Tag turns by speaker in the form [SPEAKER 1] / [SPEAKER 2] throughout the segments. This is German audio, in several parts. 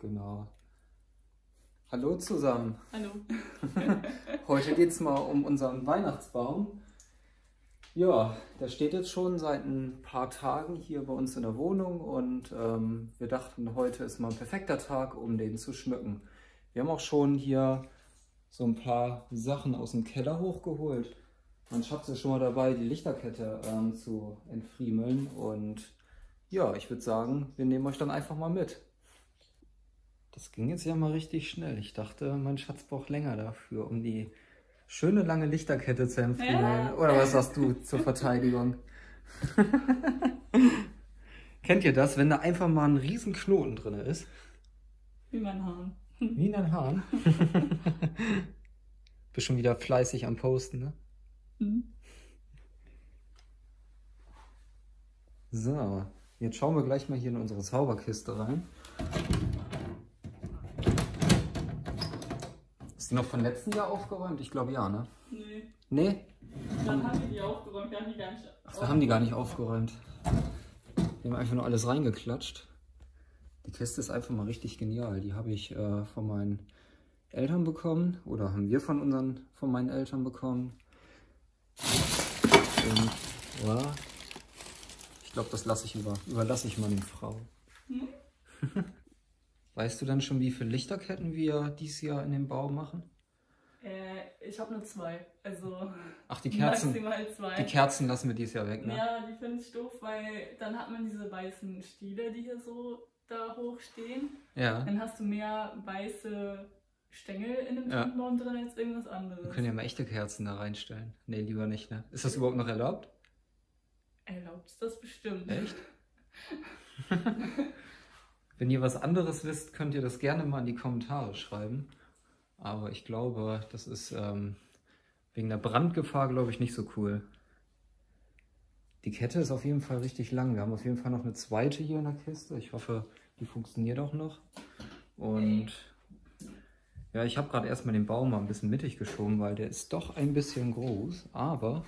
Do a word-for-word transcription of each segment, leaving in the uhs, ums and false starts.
[SPEAKER 1] Genau. Hallo zusammen.
[SPEAKER 2] Hallo.
[SPEAKER 1] Heute geht es mal um unseren Weihnachtsbaum. Ja, der steht jetzt schon seit ein paar Tagen hier bei uns in der Wohnung und ähm, wir dachten, heute ist mal ein perfekter Tag, um den zu schmücken. Wir haben auch schon hier so ein paar Sachen aus dem Keller hochgeholt. Mein Schatz ist schon mal dabei, die Lichterkette ähm, zu entfriemeln und ja, ich würde sagen, wir nehmen euch dann einfach mal mit. Das ging jetzt ja mal richtig schnell. Ich dachte, mein Schatz braucht länger dafür, um die schöne lange Lichterkette zu entfriemeln. Ja. Oder was sagst du zur Verteidigung? Kennt ihr das, wenn da einfach mal ein riesen Knoten drin ist?
[SPEAKER 2] Wie mein Hahn.
[SPEAKER 1] Wie in ein Hahn? Bist schon wieder fleißig am Posten, ne?
[SPEAKER 2] Mhm.
[SPEAKER 1] So, jetzt schauen wir gleich mal hier in unsere Zauberkiste rein. Ist die noch von letzten Jahr aufgeräumt? Ich glaube ja, ne?
[SPEAKER 2] Nee.
[SPEAKER 1] Nee?
[SPEAKER 2] Dann haben wir die aufgeräumt, wir haben die gar nicht
[SPEAKER 1] Ach, wir haben die gar nicht aufgeräumt. Wir haben einfach nur alles reingeklatscht. Die Kiste ist einfach mal richtig genial. Die habe ich äh, von meinen Eltern bekommen. Oder haben wir von unseren, von meinen Eltern bekommen. Und ja, ich glaube, das lasse ich über, überlasse ich meiner Frau.
[SPEAKER 2] Hm?
[SPEAKER 1] Weißt du dann schon, wie viele Lichterketten wir dieses Jahr in den Baum machen?
[SPEAKER 2] Äh, ich habe nur zwei. Also
[SPEAKER 1] Ach, die Kerzen.
[SPEAKER 2] maximal zwei.
[SPEAKER 1] Die Kerzen lassen wir dieses Jahr weg, ne?
[SPEAKER 2] Ja, die finde ich doof, weil dann hat man diese weißen Stiele, die hier so da hoch stehen.
[SPEAKER 1] Ja.
[SPEAKER 2] Dann hast du mehr weiße Stängel in dem
[SPEAKER 1] Ja.
[SPEAKER 2] Tannenbaum drin als irgendwas anderes.
[SPEAKER 1] Wir können ja mal echte Kerzen da reinstellen. Nee, lieber nicht, ne? Ist das überhaupt noch erlaubt?
[SPEAKER 2] Erlaubt es das bestimmt.
[SPEAKER 1] Echt? Wenn ihr was anderes wisst, könnt ihr das gerne mal in die Kommentare schreiben. Aber ich glaube, das ist ähm, wegen der Brandgefahr, glaube ich, nicht so cool. Die Kette ist auf jeden Fall richtig lang. Wir haben auf jeden Fall noch eine zweite hier in der Kiste. Ich hoffe, die funktioniert auch noch. Und ja, ich habe gerade erstmal den Baum mal ein bisschen mittig geschoben, weil der ist doch ein bisschen groß. Aber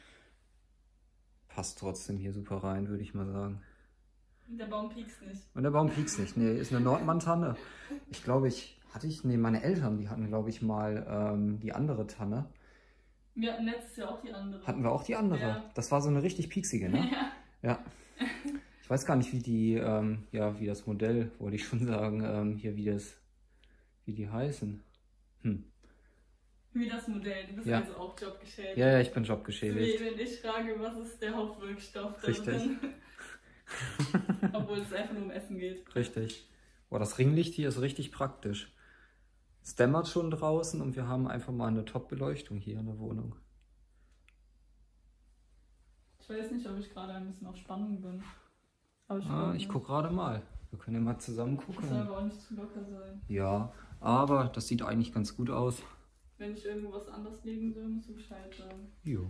[SPEAKER 1] passt trotzdem hier super rein, würde ich mal sagen.
[SPEAKER 2] Und der Baum piekst nicht.
[SPEAKER 1] Und der Baum piekst nicht. Nee, ist eine Nordmann-Tanne. Ich glaube, ich hatte ich, nee, meine Eltern, die hatten, glaube ich, mal ähm, die andere Tanne.
[SPEAKER 2] Wir hatten letztes Jahr auch die andere.
[SPEAKER 1] Hatten wir auch die andere?
[SPEAKER 2] Ja.
[SPEAKER 1] Das war so eine richtig pieksige, ne?
[SPEAKER 2] Ja.
[SPEAKER 1] Ja. Ich weiß gar nicht, wie die, ähm, ja, wie das Modell, wollte ich schon sagen, ähm, hier, wie das, wie die heißen. Hm.
[SPEAKER 2] Wie das Modell, du bist
[SPEAKER 1] Ja.
[SPEAKER 2] also auch jobgeschädigt.
[SPEAKER 1] Ja, ja, ich bin
[SPEAKER 2] Wie
[SPEAKER 1] jobgeschädigt.
[SPEAKER 2] wenn ich frage, was ist der Hauptwirkstoff da
[SPEAKER 1] Richtig.
[SPEAKER 2] drin? Obwohl es einfach nur um Essen geht.
[SPEAKER 1] Richtig. Boah, das Ringlicht hier ist richtig praktisch. Es dämmert schon draußen und wir haben einfach mal eine Top-Beleuchtung hier in der Wohnung.
[SPEAKER 2] Ich weiß nicht, ob ich gerade ein bisschen auf Spannung bin. Aber ich,
[SPEAKER 1] Ah, ich gucke gerade mal. Wir können ja mal zusammen
[SPEAKER 2] Das soll
[SPEAKER 1] gucken.
[SPEAKER 2] aber auch nicht zu locker sein.
[SPEAKER 1] Ja, aber das sieht eigentlich ganz gut aus.
[SPEAKER 2] Wenn ich irgendwas anderes legen soll, musst du Bescheid sagen.
[SPEAKER 1] Jo.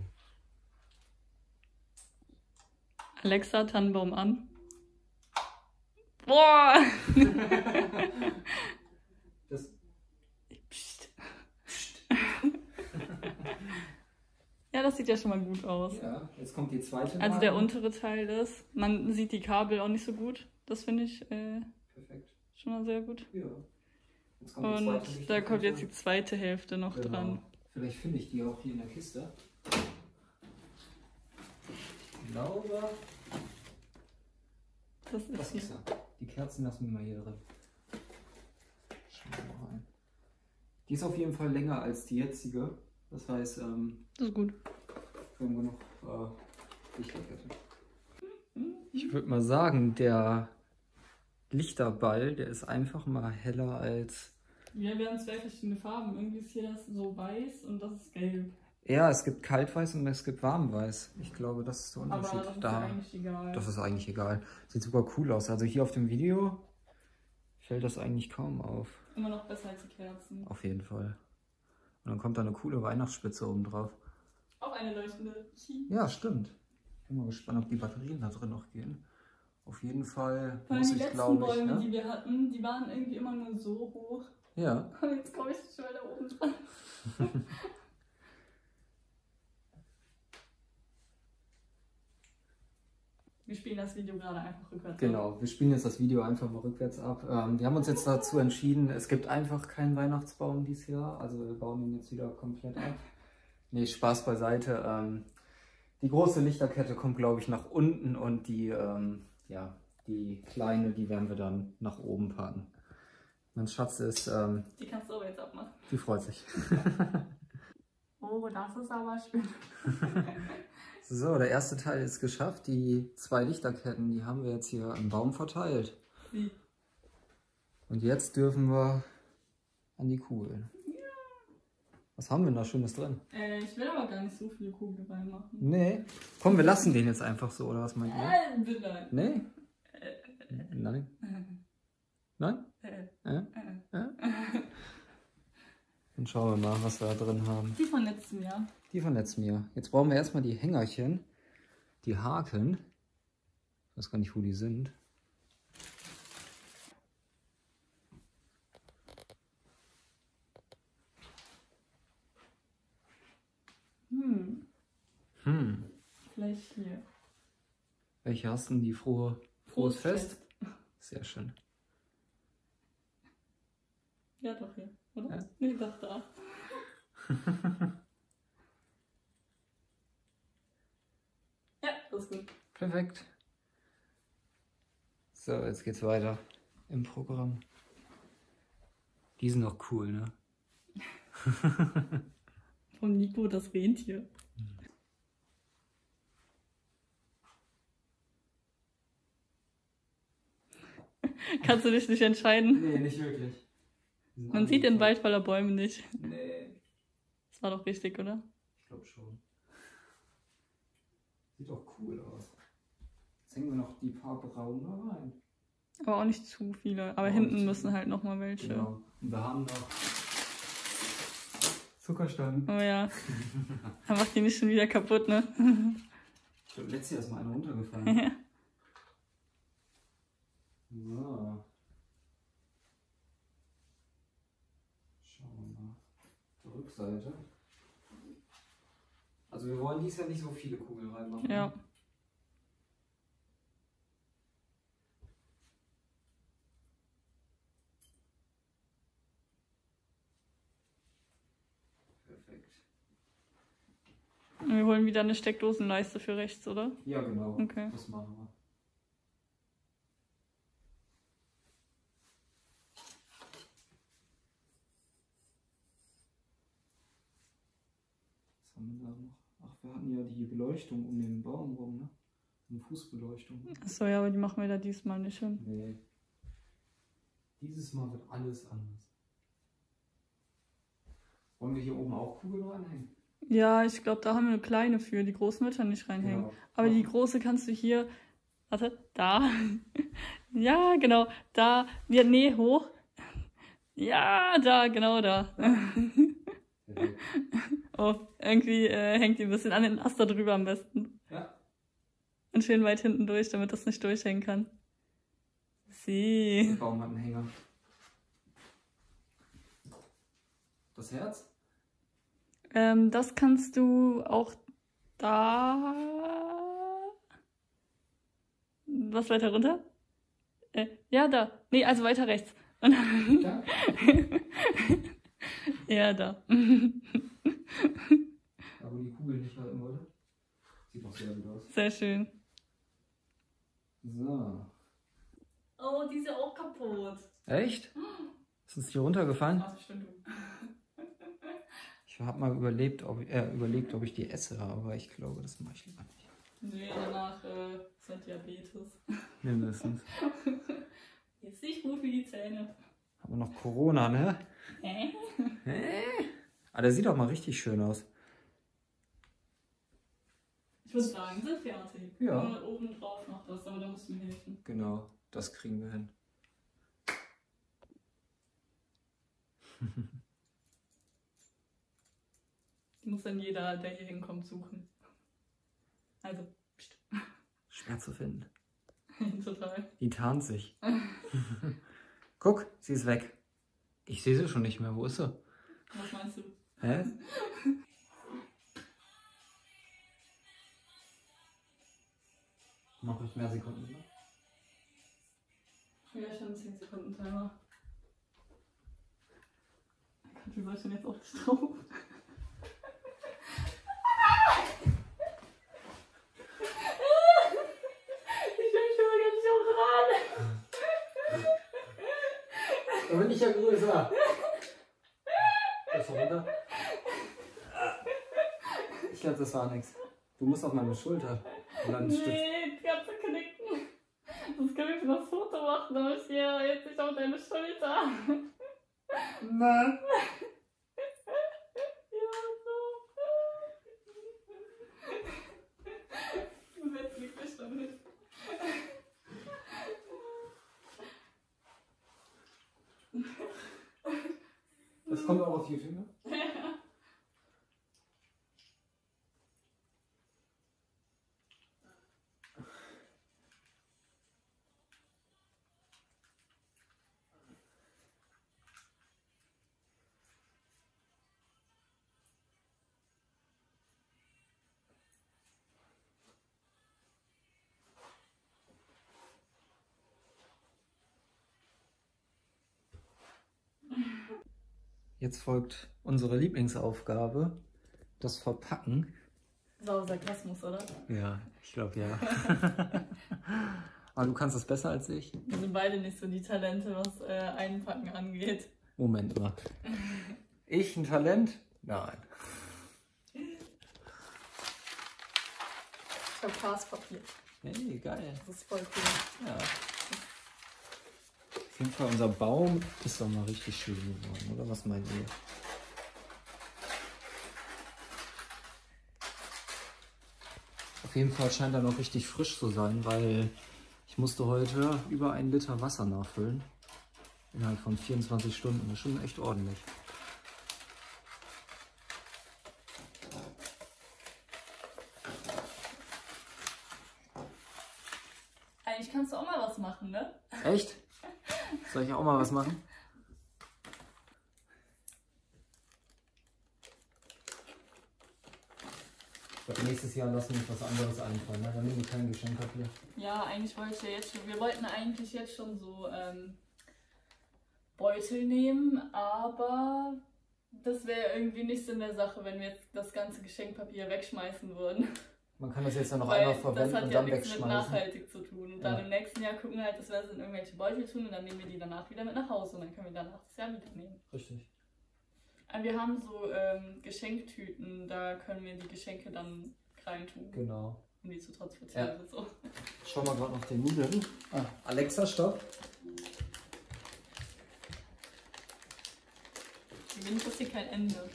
[SPEAKER 2] Alexa, Tannenbaum an. Boah!
[SPEAKER 1] Das
[SPEAKER 2] Psst. Ja, das sieht ja schon mal gut aus.
[SPEAKER 1] Ja, jetzt kommt die zweite.
[SPEAKER 2] Also der
[SPEAKER 1] Nadel.
[SPEAKER 2] untere Teil ist, man sieht die Kabel auch nicht so gut. Das finde ich äh,
[SPEAKER 1] Perfekt.
[SPEAKER 2] schon mal sehr gut.
[SPEAKER 1] Ja. Jetzt kommt die zweite
[SPEAKER 2] Und da
[SPEAKER 1] Lichterkette.
[SPEAKER 2] kommt jetzt die zweite Hälfte noch
[SPEAKER 1] Genau.
[SPEAKER 2] dran.
[SPEAKER 1] Vielleicht finde ich die auch hier in der Kiste. Ich glaube,
[SPEAKER 2] Das ist
[SPEAKER 1] das
[SPEAKER 2] hier.
[SPEAKER 1] ist er. Die Kerzen lassen wir mal hier drin. Schauen wir mal rein. Die ist auf jeden Fall länger als die jetzige. Das heißt, ähm,
[SPEAKER 2] Das ist gut.
[SPEAKER 1] wir haben genug äh, Lichterkette. Ich würde mal sagen, der Lichterball, der ist einfach mal heller als...
[SPEAKER 2] Ja, wir haben zwei verschiedene Farben. Irgendwie ist hier das so weiß und das ist gelb.
[SPEAKER 1] Ja, es gibt Kaltweiß und es gibt Warmweiß. Ich glaube, das ist der
[SPEAKER 2] Aber
[SPEAKER 1] Unterschied.
[SPEAKER 2] das ist
[SPEAKER 1] da,
[SPEAKER 2] ja eigentlich egal.
[SPEAKER 1] das ist eigentlich egal. Sieht super cool aus. Also hier auf dem Video fällt das eigentlich kaum auf.
[SPEAKER 2] Immer noch besser als die Kerzen.
[SPEAKER 1] Auf jeden Fall. Und dann kommt da eine coole Weihnachtsspitze oben drauf.
[SPEAKER 2] Auch eine leuchtende.
[SPEAKER 1] Ja, stimmt. Ich bin mal gespannt, ob die Batterien da drin noch gehen. Auf jeden Fall
[SPEAKER 2] Vor allem
[SPEAKER 1] muss
[SPEAKER 2] die
[SPEAKER 1] ich,
[SPEAKER 2] letzten
[SPEAKER 1] glaube ich,
[SPEAKER 2] Bäume,
[SPEAKER 1] ne?
[SPEAKER 2] die wir hatten, die waren irgendwie immer nur so hoch.
[SPEAKER 1] Ja.
[SPEAKER 2] Und jetzt komme ich schon wieder oben dran. Wir spielen das Video gerade einfach rückwärts
[SPEAKER 1] Genau,
[SPEAKER 2] ab.
[SPEAKER 1] wir spielen jetzt das Video einfach mal rückwärts ab. Ähm, wir haben uns jetzt dazu entschieden, es gibt einfach keinen Weihnachtsbaum dieses Jahr. Also wir bauen ihn jetzt wieder komplett ab. Nee, Spaß beiseite. Ähm, die große Lichterkette kommt, glaube ich, nach unten und die, ähm, ja, die kleine, die werden wir dann nach oben packen. Mein Schatz ist... Ähm,
[SPEAKER 2] die kannst du aber jetzt abmachen.
[SPEAKER 1] Die freut sich.
[SPEAKER 2] Oh, das ist aber schön.
[SPEAKER 1] So, der erste Teil ist geschafft. Die zwei Lichterketten, die haben wir jetzt hier am Baum verteilt.
[SPEAKER 2] Wie?
[SPEAKER 1] Und jetzt dürfen wir an die Kugeln.
[SPEAKER 2] Ja.
[SPEAKER 1] Was haben wir denn da Schönes drin?
[SPEAKER 2] Äh, ich will aber gar nicht so viele Kugeln reinmachen.
[SPEAKER 1] Nee. Komm, wir lassen den jetzt einfach so, oder was meint ihr?
[SPEAKER 2] Äh, bitte.
[SPEAKER 1] Nee?
[SPEAKER 2] Äh,
[SPEAKER 1] Nein? Nein?
[SPEAKER 2] äh,
[SPEAKER 1] Äh?
[SPEAKER 2] äh.
[SPEAKER 1] Äh? Dann schauen wir mal, was wir da drin haben.
[SPEAKER 2] Die von letztem Jahr.
[SPEAKER 1] Die von letztem Jahr. Jetzt brauchen wir erstmal die Hängerchen, die Haken. Ich weiß gar nicht, wo die sind.
[SPEAKER 2] Hm.
[SPEAKER 1] Hm.
[SPEAKER 2] Vielleicht hier.
[SPEAKER 1] Welche hast du denn? Die frohe, frohes Fest? Sehr schön.
[SPEAKER 2] Ja, doch hier, oder?
[SPEAKER 1] Ja.
[SPEAKER 2] Nee, doch da. Ja, das ist gut.
[SPEAKER 1] Perfekt. So, jetzt geht's weiter im Programm. Die sind noch cool, ne?
[SPEAKER 2] Vom Nico das Rentier. Kannst du dich nicht entscheiden?
[SPEAKER 1] Nee, nicht wirklich.
[SPEAKER 2] Man sieht den Wald voller Bäume nicht.
[SPEAKER 1] Nee.
[SPEAKER 2] Das war doch richtig, oder?
[SPEAKER 1] Ich glaube schon. Sieht doch cool aus. Jetzt hängen wir noch die paar Braune rein.
[SPEAKER 2] Aber auch nicht zu viele. Aber
[SPEAKER 1] Aber
[SPEAKER 2] hinten
[SPEAKER 1] nicht
[SPEAKER 2] müssen
[SPEAKER 1] zu-
[SPEAKER 2] halt noch mal welche.
[SPEAKER 1] Genau. Und wir haben noch Zuckerstangen.
[SPEAKER 2] Oh ja. Dann macht die nicht schon wieder kaputt, ne?
[SPEAKER 1] Ich glaube, letztes Jahr ist mal eine runtergefallen.
[SPEAKER 2] Ja.
[SPEAKER 1] So. Schauen wir mal. Die Rückseite. Also wir wollen dies Jahr nicht so viele Kugeln reinmachen.
[SPEAKER 2] Ja.
[SPEAKER 1] Perfekt.
[SPEAKER 2] Und wir holen wieder eine Steckdosenleiste für rechts, oder?
[SPEAKER 1] Ja, genau.
[SPEAKER 2] Okay.
[SPEAKER 1] Das machen wir. Was haben wir da noch? Ach, wir hatten ja die Beleuchtung um den Baum rum, ne? Eine Fußbeleuchtung.
[SPEAKER 2] Achso, ja, aber die machen wir da diesmal nicht hin.
[SPEAKER 1] Nee. Dieses Mal wird alles anders. Wollen wir hier oben auch Kugeln reinhängen?
[SPEAKER 2] Ja, ich glaube, da haben wir eine kleine für. Die großen wird da nicht reinhängen.
[SPEAKER 1] Genau.
[SPEAKER 2] Aber die große kannst du hier. Warte, da. Ja, genau. Da. Ja, nee, hoch. Ja, da, genau da.
[SPEAKER 1] Perfekt.
[SPEAKER 2] Oh, irgendwie äh, hängt die ein bisschen an den Aster drüber am besten.
[SPEAKER 1] Ja.
[SPEAKER 2] Und schön weit hinten durch, damit das nicht durchhängen kann.
[SPEAKER 1] Der
[SPEAKER 2] Sie.
[SPEAKER 1] Baum hat einen Hänger. Das Herz?
[SPEAKER 2] Ähm, das kannst du auch da. Was weiter runter? Äh, ja, da. Nee, also weiter rechts. Und dann
[SPEAKER 1] Ja.
[SPEAKER 2] ja, da.
[SPEAKER 1] Da wo die Kugel nicht halten wollte. Sieht doch sehr gut aus.
[SPEAKER 2] Sehr schön.
[SPEAKER 1] So.
[SPEAKER 2] Oh, die ist ja auch kaputt.
[SPEAKER 1] Echt? Ist uns die runtergefallen?
[SPEAKER 2] Ach, stimmt.
[SPEAKER 1] Ich habe mal überlebt, ob, äh, überlegt, ob ich die esse, aber ich glaube, das mache ich lieber nicht.
[SPEAKER 2] Nee, danach äh, ist halt Diabetes.
[SPEAKER 1] Mindestens.
[SPEAKER 2] Ist nicht gut für die Zähne.
[SPEAKER 1] Haben wir noch Corona, ne?
[SPEAKER 2] Hä?
[SPEAKER 1] Hä? Aber der sieht doch mal richtig schön aus.
[SPEAKER 2] Ich würde sagen, sind fertig.
[SPEAKER 1] Ja.
[SPEAKER 2] Und oben drauf noch das, aber da musst du mir helfen.
[SPEAKER 1] Genau, das kriegen wir hin.
[SPEAKER 2] Die muss dann jeder, der hier hinkommt, suchen. Also, pst.
[SPEAKER 1] Schwer zu finden.
[SPEAKER 2] Total.
[SPEAKER 1] Die tarnt sich. Guck, sie ist weg. Ich sehe sie schon nicht mehr. Wo ist sie?
[SPEAKER 2] Was meinst du?
[SPEAKER 1] Hä? Mach ruhig mehr Sekunden. Ne?
[SPEAKER 2] Ja, schon zehn Sekunden Timer. Wie soll ich denn jetzt auf das drauf? Ich bin schon mal ganz so dran.
[SPEAKER 1] Da bin ich ja größer. Das war runter. Ich glaube, das war nichts. Du musst auf meine Schulter. Und dann
[SPEAKER 2] nee, die ganze knicken. Das kann ich für das Foto machen, aber ich gehe jetzt nicht auf deine Schulter.
[SPEAKER 1] Nein.
[SPEAKER 2] Ja, so. Du willst mich bestimmt nicht.
[SPEAKER 1] Das kommt auch auf YouTube, ne? Jetzt folgt unsere Lieblingsaufgabe, das Verpacken.
[SPEAKER 2] Sauer Sarkasmus, oder?
[SPEAKER 1] Ja, ich glaube ja. Aber du kannst es besser als ich.
[SPEAKER 2] Wir sind beide nicht so die Talente, was äh, Einpacken angeht.
[SPEAKER 1] Moment mal. Ich ein Talent? Nein.
[SPEAKER 2] Ich habe Glaspapier.
[SPEAKER 1] Hey, geil.
[SPEAKER 2] Das ist voll cool.
[SPEAKER 1] Ja. Auf jeden Fall, unser Baum ist doch mal richtig schön geworden, oder? Was meint ihr? Auf jeden Fall scheint er noch richtig frisch zu sein, weil ich musste heute über einen Liter Wasser nachfüllen. Innerhalb von vierundzwanzig Stunden. Das ist schon echt ordentlich.
[SPEAKER 2] Eigentlich kannst du auch mal was machen, ne?
[SPEAKER 1] Echt? Soll ich auch mal was machen? Ich glaube, nächstes Jahr lassen wir uns was anderes einfallen, ne? Dann nehmen wir kein Geschenkpapier.
[SPEAKER 2] Ja, eigentlich wollte ich ja jetzt schon, wir wollten eigentlich jetzt schon so ähm, Beutel nehmen, aber das wäre irgendwie nicht Sinn der Sache, wenn wir jetzt das ganze Geschenkpapier wegschmeißen würden.
[SPEAKER 1] Man kann das jetzt ja noch
[SPEAKER 2] Weil
[SPEAKER 1] einmal verwenden
[SPEAKER 2] das hat
[SPEAKER 1] und
[SPEAKER 2] ja
[SPEAKER 1] dann
[SPEAKER 2] nichts mit
[SPEAKER 1] wegschmeißen.
[SPEAKER 2] nachhaltig zu tun. Und
[SPEAKER 1] Ja.
[SPEAKER 2] dann im nächsten Jahr gucken wir halt, dass wir das in irgendwelche Beutel tun und dann nehmen wir die danach wieder mit nach Hause und dann können wir danach das Jahr wieder nehmen.
[SPEAKER 1] Richtig.
[SPEAKER 2] Und wir haben so ähm, Geschenktüten, da können wir die Geschenke dann reintun,
[SPEAKER 1] Genau.
[SPEAKER 2] um die zu transportieren
[SPEAKER 1] Ja.
[SPEAKER 2] und so.
[SPEAKER 1] Schau mal gerade nach den Nudeln. Ah, Alexa, stopp.
[SPEAKER 2] Für mich ist hier kein Ende.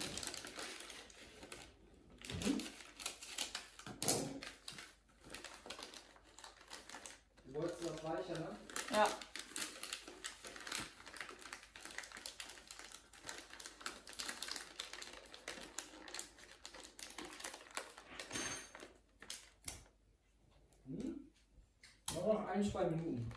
[SPEAKER 1] Du wolltest das weicher, ne?
[SPEAKER 2] Ja.
[SPEAKER 1] Hm? Noch ein, zwei Minuten.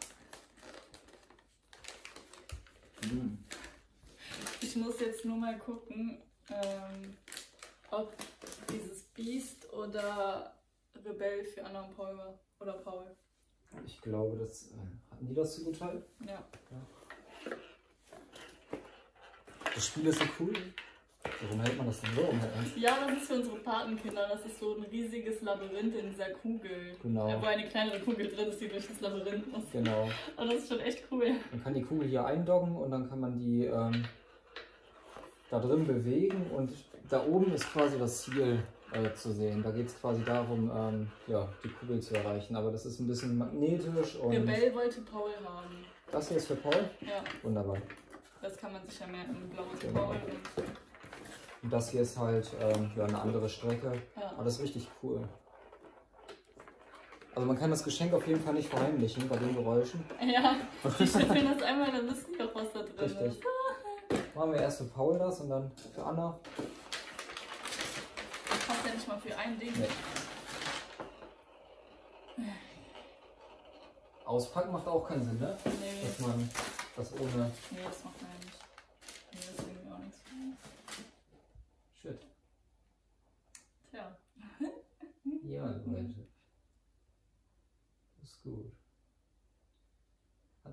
[SPEAKER 1] Hm.
[SPEAKER 2] Ich muss jetzt nur mal gucken, ähm, ob dieses Beast oder Rebell für Anna und Paul war. Oder Paul.
[SPEAKER 1] Ich glaube, das äh, hatten die das zugeteilt?
[SPEAKER 2] Ja.
[SPEAKER 1] Ja. Das Spiel ist so cool. Warum hält man das denn so?
[SPEAKER 2] Ja, das ist für unsere Patenkinder. Das ist so ein riesiges Labyrinth in dieser Kugel.
[SPEAKER 1] Genau.
[SPEAKER 2] Wo eine kleinere Kugel drin ist, die durch das Labyrinth muss.
[SPEAKER 1] Genau.
[SPEAKER 2] Und das ist schon echt cool.
[SPEAKER 1] Man kann die Kugel hier eindoggen und dann kann man die ähm, da drin bewegen und da oben ist quasi das Ziel äh, zu sehen. Da geht es quasi darum, ähm, ja, die Kugel zu erreichen. Aber das ist ein bisschen magnetisch und...
[SPEAKER 2] Rebell wollte Paul haben.
[SPEAKER 1] Das hier ist für Paul?
[SPEAKER 2] Ja.
[SPEAKER 1] Wunderbar.
[SPEAKER 2] Das kann man sich ja merken. Blaues
[SPEAKER 1] Genau.
[SPEAKER 2] Paul. Und
[SPEAKER 1] Und das hier ist halt ähm, ja, eine andere Strecke.
[SPEAKER 2] ja.
[SPEAKER 1] Aber das ist richtig cool. Also man kann das Geschenk auf jeden Fall nicht verheimlichen bei den Geräuschen.
[SPEAKER 2] Ja, die schütteln das einmal, dann wissen die auch, was da drin
[SPEAKER 1] Richtig.
[SPEAKER 2] ist.
[SPEAKER 1] Machen wir erst für Paul das und dann für Anna.
[SPEAKER 2] Das passt ja nicht mal für ein Ding.
[SPEAKER 1] Nee. Auspacken macht auch keinen Sinn, ne?
[SPEAKER 2] Nee.
[SPEAKER 1] Dass man das ohne...
[SPEAKER 2] Nee, das macht man ja nicht. Nee, das ist irgendwie auch nichts.
[SPEAKER 1] Shit.
[SPEAKER 2] Tja.
[SPEAKER 1] Ja, Leute. Das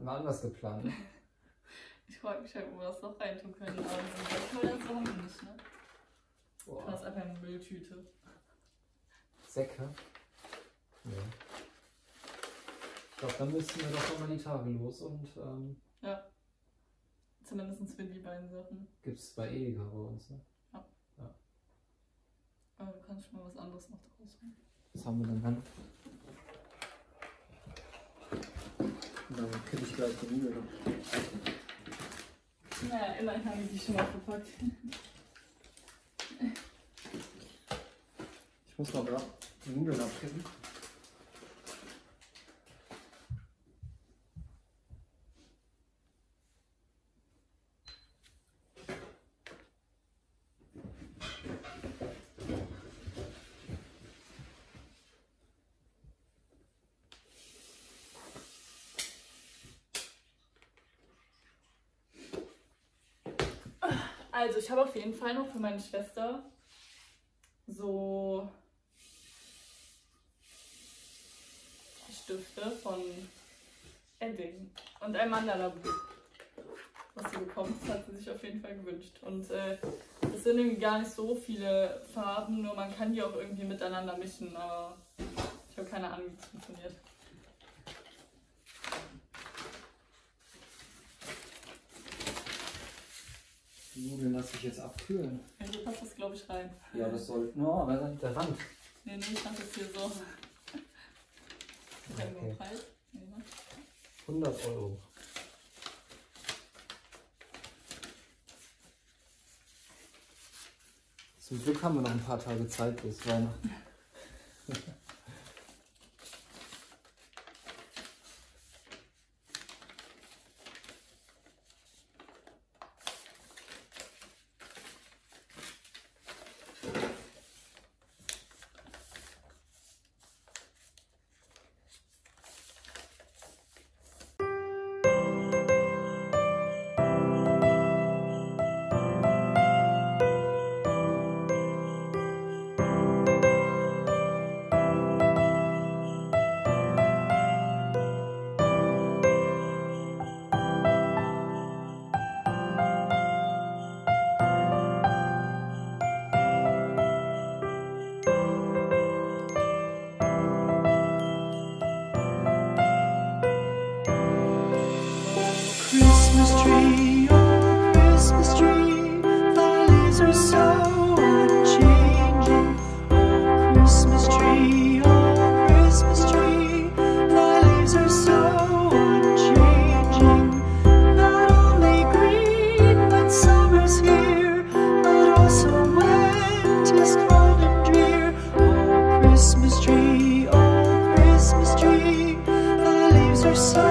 [SPEAKER 1] wir anders geplant. Ne?
[SPEAKER 2] Ich frage mich halt, wo wir das noch reintun können. Aber so Säcke oder so haben wir nicht, ne? Boah. Das ist einfach eine Mülltüte.
[SPEAKER 1] Säcke? Ja. Ich glaube, dann müssten wir doch nochmal die Tage los und. Ähm,
[SPEAKER 2] ja. Zumindest für die beiden Sachen.
[SPEAKER 1] Gibt es bei Edeka bei uns, ne?
[SPEAKER 2] Ja.
[SPEAKER 1] Ja.
[SPEAKER 2] Aber du kannst schon mal was anderes noch draus machen.
[SPEAKER 1] Was haben wir denn dann? Dann kippe ich gleich die Nudeln ab.
[SPEAKER 2] Naja, immerhin haben die sich schon mal verpackt.
[SPEAKER 1] Ich muss mal gerade die Nudeln abkippen.
[SPEAKER 2] Also ich habe auf jeden Fall noch für meine Schwester so Stifte von Edding und ein Mandala-Buch, was sie bekommt. Das hat sie sich auf jeden Fall gewünscht. Und äh, das sind irgendwie gar nicht so viele Farben, nur man kann die auch irgendwie miteinander mischen, aber ich habe keine Ahnung, wie das funktioniert.
[SPEAKER 1] Die Nudeln lasse ich jetzt abkühlen.
[SPEAKER 2] Ja, so passt das, glaube ich, rein.
[SPEAKER 1] Ja, das soll. No, aber der Rand.
[SPEAKER 2] Nee, nee, ich fand das hier so.
[SPEAKER 1] Okay.
[SPEAKER 2] Preis? Nee, ne?
[SPEAKER 1] hundert Euro. Zum Glück haben wir noch ein paar Tage Zeit bis Weihnachten.
[SPEAKER 3] Christmas tree, oh Christmas tree, thy leaves are so unchanging. Oh Christmas tree, oh Christmas tree, thy leaves are so unchanging. Not only green when summer's here, but also when 'tis cold and drear. Oh Christmas tree, oh Christmas tree, thy leaves are so